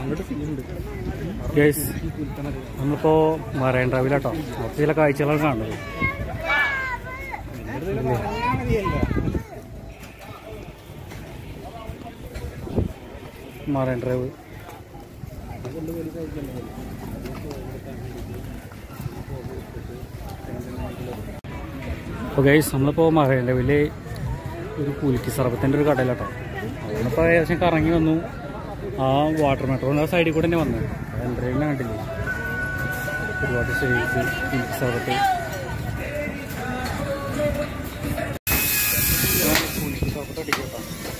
Guys നമ്മളിപ്പോൾ marine ഡ്രൈവിലാട്ടോ കുറച്ച് ചില കാഴ്ചകളാണ് കാണുന്നത്. മറൈൻ ഡ്രൈവ് അപ്പോൾ ഗൈസ് നമ്മളിപ്പോൾ മറൈൻ ഡ്രൈവിൽ ഒരു പുലിക്കി സർബത്തിൻ്റെ ഒരു കടയിലാട്ടോ. നമ്മളിപ്പോൾ ഏകദേശം കറങ്ങി വന്നു. ആ വാട്ടർ മെട്രോൻ്റെ സൈഡിൽ കൂടെ തന്നെ വന്നത്. എൻട്രീനെ കണ്ടില്ലേ, ഒരുപാട് ഷെയ്ഡ്സ് പുലിക്കി സർബത്ത്. പുലിക്കി സർബത്ത് അടിക്കട്ടോ.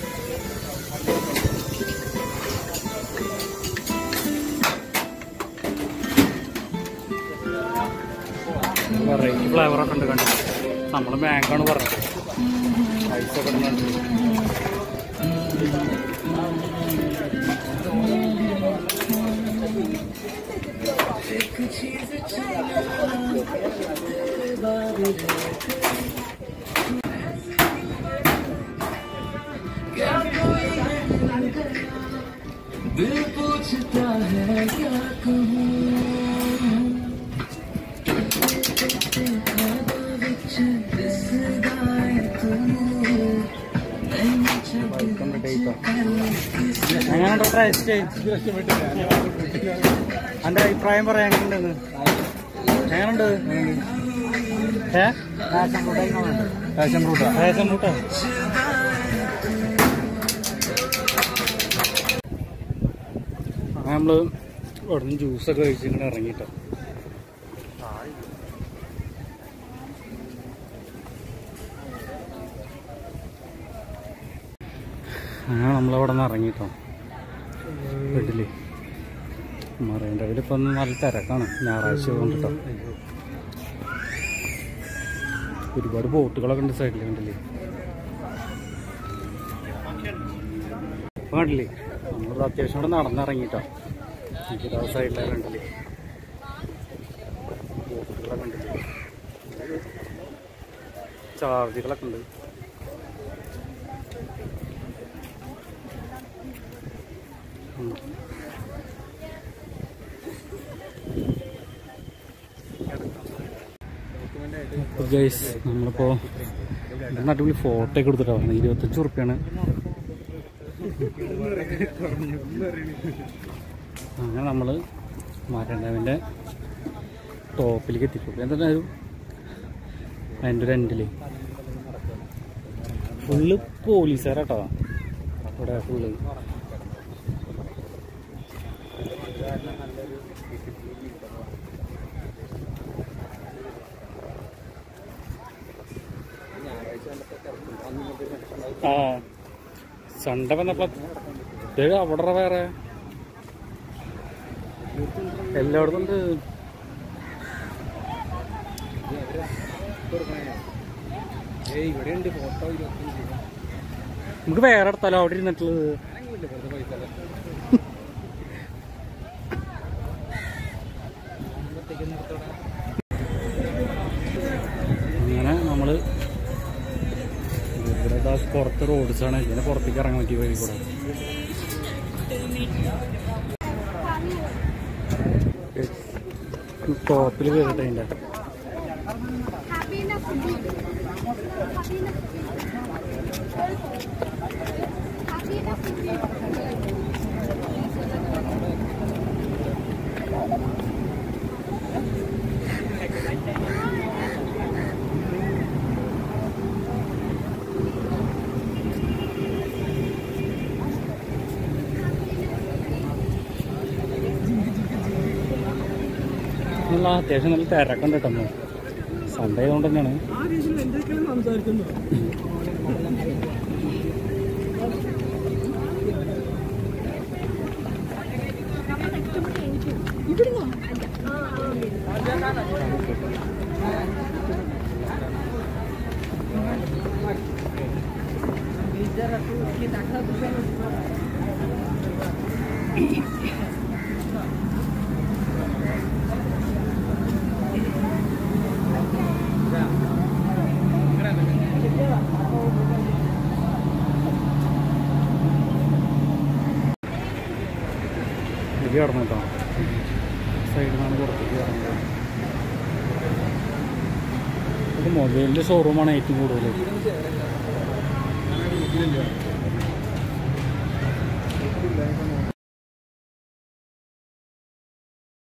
വെറൈറ്റി ഫ്ലേവറൊക്കെ ഉണ്ട് കണ്ടു. നമ്മൾ ബാങ്കാണ് പറഞ്ഞത്. ഐസൊക്കെ ഇടുന്നുണ്ട്. दिल पूछता है क्या कहूँ എൻ്റെ അഭിപ്രായം പറയാൻ എങ്ങനെയുണ്ടെന്ന്. എങ്ങനെയുണ്ട്? റേഷൻ ഫ്രൂട്ടോ? നമ്മള് അവിടെ നിന്ന് ജ്യൂസൊക്കെ കഴിച്ച് ഇങ്ങനെ ഇറങ്ങിട്ടോ. അങ്ങനെ നമ്മളവിടെ നിന്ന് ഇറങ്ങിട്ടോ വീട്ടില്. മറൈൻ ഡ്രൈവിലിപ്പം നല്ല തിരക്കാണ്, ഞായറാഴ്ച കൊണ്ടിട്ടോ. ഒരുപാട് ബോട്ടുകളൊക്കെ ഉണ്ട് സൈഡിൽ കണ്ടില്ലേ. കണ്ടില്ലേ നമ്മൾ അത്യാവശ്യം കൂടെ നടന്നിറങ്ങിട്ടോ. എനിക്കിതാ സൈഡിലാണ് കണ്ടില്ലേ ബോട്ടുകളൊക്കെ കണ്ടില്ലേ, ചാർജുകളൊക്കെ ഉണ്ട്. ഗൈസ് നമ്മളിപ്പോൾ അടിപൊളി ഫോട്ടോ ഒക്കെ എടുത്തിട്ടാണ്. 25 ഉറുപ്പ്യാണ്. അങ്ങനെ നമ്മൾ മറൈൻ ഡ്രൈവിൻ്റെ ടോപ്പിലേക്ക് എത്തിക്കും. എന്തായാലും അതിൻ്റെ ഒരു എൻഡിൽ ഫുള്ള് പോലീസുകാരാട്ടോ ഇവിടെ ഫുള്ള്. ആ സൺഡേ വന്നപ്പോൾ അവിടെ വേറെ എല്ലായിടത്തും ഉണ്ട്. നമുക്ക് വേറെ എടുത്താലോ അവിടെ ഇരുന്നിട്ടുള്ളത്. അങ്ങനെ നമ്മള് ഇവിടെ പുറത്ത് റോഡ്സാണ്. ഇതിനെ പുറത്തേക്ക് ഇറങ്ങാൻ പറ്റിയ വഴി കൂടെ. ടോപ്പിൽ കയറിട്ട് അതിൻ്റെ അത്യാവശ്യം നല്ല തിരക്കുണ്ട് കേട്ടോ. സൺഡേ ആയതുകൊണ്ട് തന്നെയാണ്. പുറത്തേക്ക് കടന്നു കേട്ടോ. സൈഡിൽ നിന്നാണ് പുറത്തേക്ക് കടന്നത്. ഇത് മൊബൈലിൻ്റെ ഷോറൂമാണ് ഏറ്റവും കൂടുതൽ.